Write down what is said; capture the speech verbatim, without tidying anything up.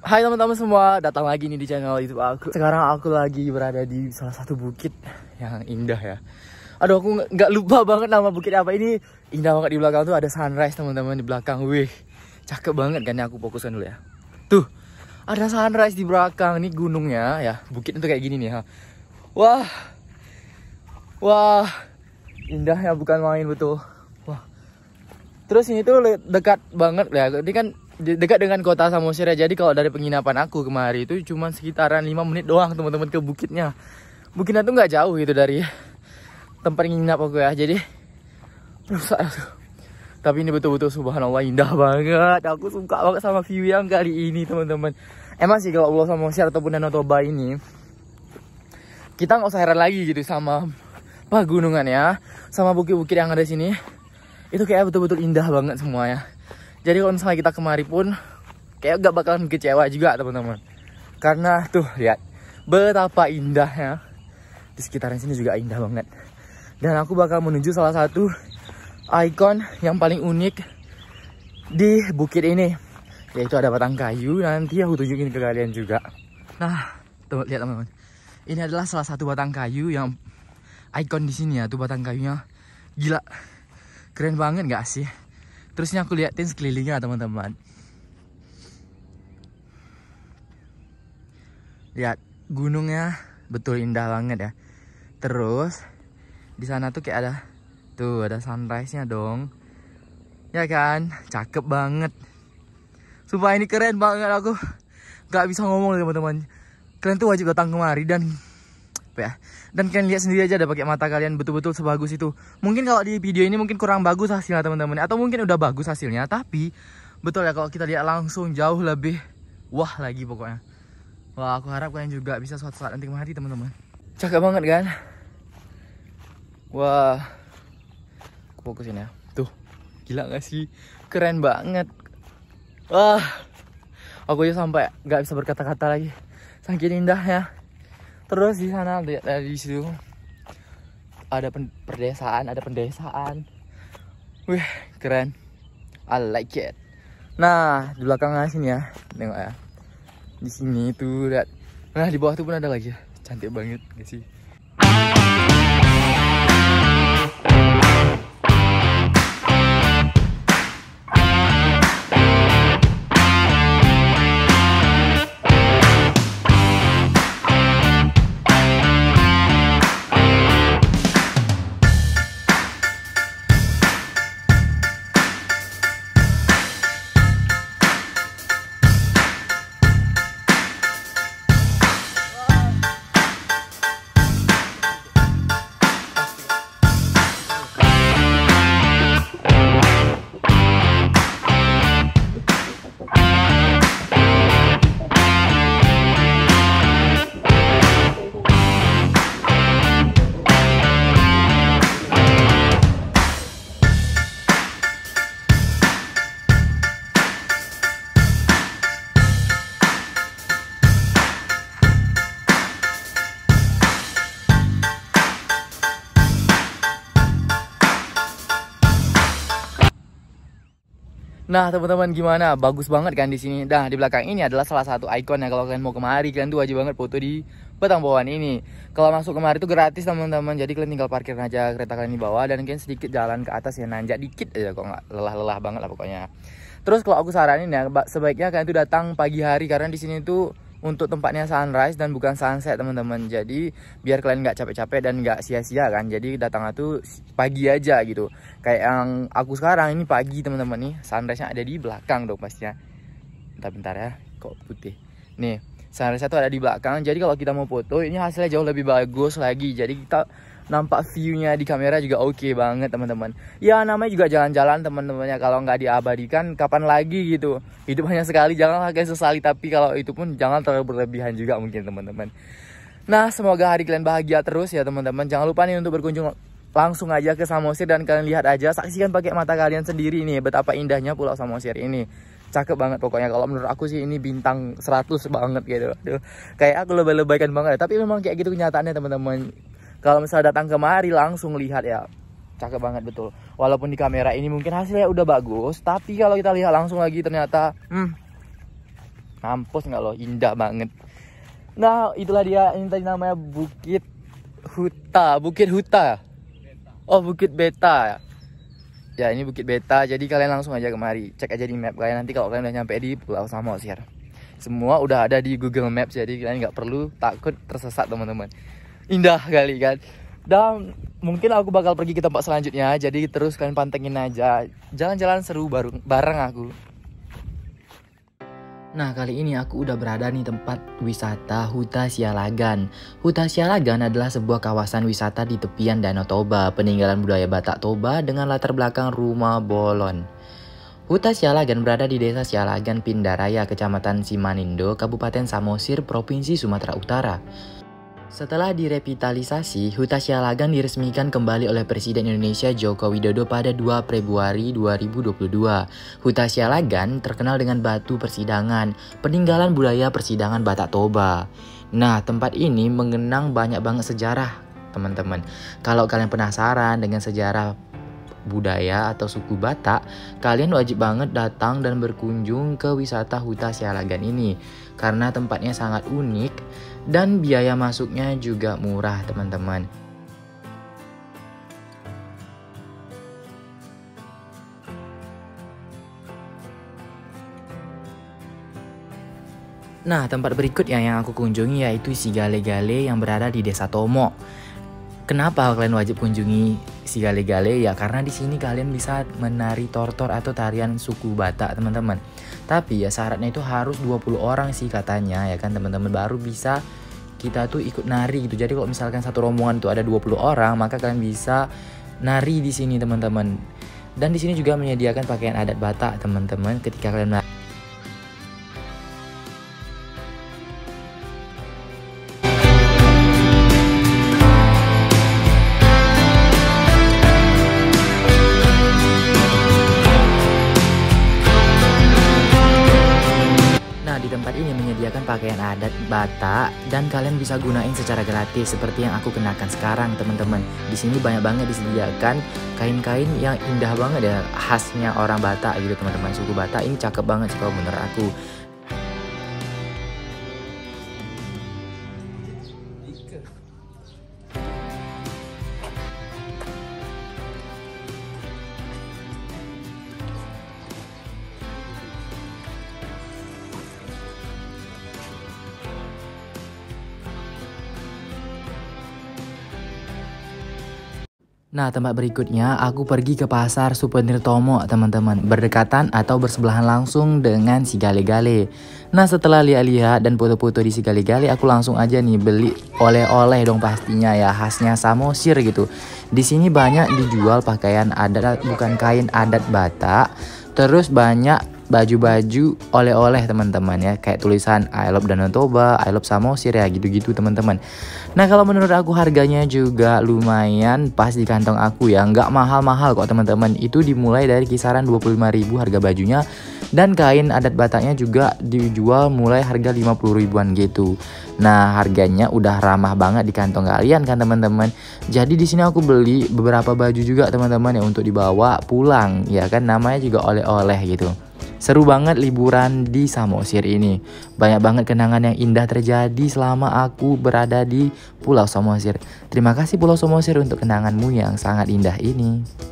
Hai teman-teman semua, datang lagi nih di channel YouTube aku. Sekarang aku lagi berada di salah satu bukit yang indah ya. Aduh, aku nggak lupa banget nama bukit apa ini. Indah banget, di belakang tuh ada sunrise teman-teman di belakang. Wih, cakep banget kan ya, aku fokuskan dulu ya. Tuh, ada sunrise di belakang. Ini gunungnya ya, bukit itu kayak gini nih ha. Wah, wah, indahnya bukan main betul. Wah, terus ini tuh dekat banget ya. Ini kan dekat dengan kota Samosir ya. Jadi kalau dari penginapan aku kemarin itu cuma sekitaran lima menit doang teman-teman ke bukitnya. Bukitnya tuh nggak jauh gitu dari tempat nginap aku ya. Jadi rusak tuh. Tapi ini betul-betul subhanallah indah banget. Aku suka banget sama view yang kali ini teman-teman. Emang sih kalau Pulau Samosir ataupun Danau Toba ini kita nggak usah heran lagi gitu sama pegunungan ya, sama bukit-bukit yang ada di sini. Itu kayak betul-betul indah banget semuanya. Jadi kalau misalnya kita kemari pun kayak gak bakalan kecewa juga teman-teman. Karena tuh lihat betapa indahnya. Di sekitaran sini juga indah banget. Dan aku bakal menuju salah satu ikon yang paling unik di bukit ini, yaitu ada batang kayu. Nanti aku tunjukin ke kalian juga. Nah, tuh lihat teman-teman. Ini adalah salah satu batang kayu yang ikon di sini ya. Tuh batang kayunya gila. Keren banget gak sih? Terusnya aku liatin sekelilingnya teman-teman. Lihat gunungnya betul indah banget ya. Terus di sana tuh kayak ada tuh ada sunrise-nya dong. Ya kan? Cakep banget. Sumpah ini keren banget, aku gak bisa ngomong teman-teman. Kalian tuh wajib datang kemari dan ya. Dan kalian lihat sendiri aja, ada pakai mata kalian, betul-betul sebagus itu. Mungkin kalau di video ini mungkin kurang bagus hasilnya teman-teman, atau mungkin udah bagus hasilnya, tapi betul ya kalau kita lihat langsung jauh lebih wah lagi pokoknya. Wah, aku harap kalian juga bisa suatu saat nanti kemari teman-teman. Cakep banget kan? Wah, aku fokusin ya. Tuh, gila gak sih? Keren banget. Wah, aku aja sampai gak bisa berkata-kata lagi, saking indahnya. Terus di sana lihat dari situ ada perdesaan, ada pendesaan. Wih, keren. I like it. Nah, di belakangnya sini ya, tengok ya. Di sini tuh lihat. Nah, di bawah tuh pun ada lagi. Cantik banget, gak sih? Nah teman-teman gimana? Bagus banget kan di sini. Nah di belakang ini adalah salah satu ikon ya. Kalau kalian mau kemari, kalian tuh wajib banget foto di batang pohon ini. Kalau masuk kemari itu gratis teman-teman. Jadi kalian tinggal parkir aja kereta kalian di bawah dan kalian sedikit jalan ke atas ya, nanjak dikit aja kok, nggak lelah-lelah banget lah pokoknya. Terus kalau aku saranin ya, sebaiknya kalian tuh datang pagi hari karena di sini tuh untuk tempatnya sunrise dan bukan sunset teman-teman. Jadi biar kalian nggak capek-capek dan nggak sia-sia kan. Jadi datangnya tuh pagi aja gitu. Kayak yang aku sekarang ini pagi teman-teman nih. Sunrise-nya ada di belakang dong pastinya. Bentar-bentar ya, kok putih. Nih, sunrise-nya tuh ada di belakang. Jadi kalau kita mau foto ini hasilnya jauh lebih bagus lagi. Jadi kita nampak view-nya di kamera juga oke okay banget teman-teman. Ya namanya juga jalan-jalan teman-temannya. Kalau nggak diabadikan kapan lagi gitu. Hidup hanya sekali, janganlah kalian sesali. Tapi kalau itu pun jangan terlalu berlebihan juga mungkin teman-teman. Nah semoga hari kalian bahagia terus ya teman-teman. Jangan lupa nih untuk berkunjung langsung aja ke Samosir dan kalian lihat aja, saksikan pakai mata kalian sendiri nih betapa indahnya Pulau Samosir ini. Cakep banget pokoknya. Kalau menurut aku sih ini bintang seratus banget gitu. Aduh, kayak aku lebay-lebaykan banget. Tapi memang kayak gitu kenyataannya teman-teman. Kalau misalnya datang kemari langsung lihat ya, cakep banget betul. Walaupun di kamera ini mungkin hasilnya udah bagus, tapi kalau kita lihat langsung lagi ternyata hmm, Mampus nggak lo, indah banget. Nah itulah dia, ini tadi namanya Bukit Huta, Bukit Huta. Oh Bukit Beta. Ya ini Bukit Beta, jadi kalian langsung aja kemari. Cek aja di map kalian, nanti kalau kalian udah nyampe di Pulau Samosir. Semua udah ada di Google Maps, jadi kalian nggak perlu takut tersesat teman-teman. Indah kali kan. Dan mungkin aku bakal pergi ke tempat selanjutnya, jadi terus kalian pantengin aja. Jalan-jalan seru baru bareng aku. Nah kali ini aku udah berada di tempat wisata Huta Sialagan. Huta Sialagan adalah sebuah kawasan wisata di tepian Danau Toba, peninggalan budaya Batak Toba dengan latar belakang rumah bolon. Huta Sialagan berada di desa Sialagan Pindaraya, kecamatan Simanindo, Kabupaten Samosir, Provinsi Sumatera Utara. Setelah direvitalisasi, Huta Sialagan diresmikan kembali oleh Presiden Indonesia Joko Widodo pada dua Februari dua ribu dua puluh dua. Huta Sialagan terkenal dengan batu persidangan, peninggalan budaya persidangan Batak Toba. Nah, tempat ini mengenang banyak banget sejarah, teman-teman. Kalau kalian penasaran dengan sejarah budaya atau suku Batak, kalian wajib banget datang dan berkunjung ke wisata Huta Sialagan ini. Karena tempatnya sangat unik dan biaya masuknya juga murah, teman-teman. Nah, tempat berikutnya yang aku kunjungi yaitu Sigale-Gale yang berada di Desa Tomo. Kenapa kalian wajib kunjungi Sigale-Gale? Ya karena di sini kalian bisa menari tortor atau tarian suku Batak, teman-teman. Tapi ya syaratnya itu harus dua puluh orang sih katanya, ya kan teman-teman, baru bisa kita tuh ikut nari gitu. Jadi kalau misalkan satu rombongan tuh ada dua puluh orang, maka kalian bisa nari di sini, teman-teman. Dan di sini juga menyediakan pakaian adat Batak, teman-teman, ketika kalian nari. Di tempat ini menyediakan pakaian adat Batak dan kalian bisa gunain secara gratis seperti yang aku kenakan sekarang, teman-teman. Di sini banyak banget disediakan kain-kain yang indah banget ya, khasnya orang Batak gitu, teman-teman. Suku Batak ini cakep banget sih kalau menurut aku. Nah, tempat berikutnya aku pergi ke pasar Souvenir Tomo, teman-teman. Berdekatan atau bersebelahan langsung dengan Sigale-Gale. Nah, setelah lihat-lihat dan foto-foto di Sigale-Gale, aku langsung aja nih beli oleh-oleh dong pastinya ya, khasnya Samosir gitu. Di sini banyak dijual pakaian adat, bukan kain adat Batak. Terus banyak baju-baju oleh-oleh, teman-teman ya, kayak tulisan I love Danau Toba, I love Samosir ya, gitu-gitu, teman-teman. Nah, kalau menurut aku harganya juga lumayan pas di kantong aku ya, nggak mahal-mahal kok, teman-teman. Itu dimulai dari kisaran dua puluh lima ribu harga bajunya, dan kain adat Bataknya juga dijual mulai harga lima puluh ribuan gitu. Nah, harganya udah ramah banget di kantong kalian kan, teman-teman. Jadi di sini aku beli beberapa baju juga, teman-teman ya, untuk dibawa pulang ya kan, namanya juga oleh-oleh gitu. Seru banget liburan di Samosir ini. Banyak banget kenangan yang indah terjadi selama aku berada di Pulau Samosir. Terima kasih Pulau Samosir untuk kenanganmu yang sangat indah ini.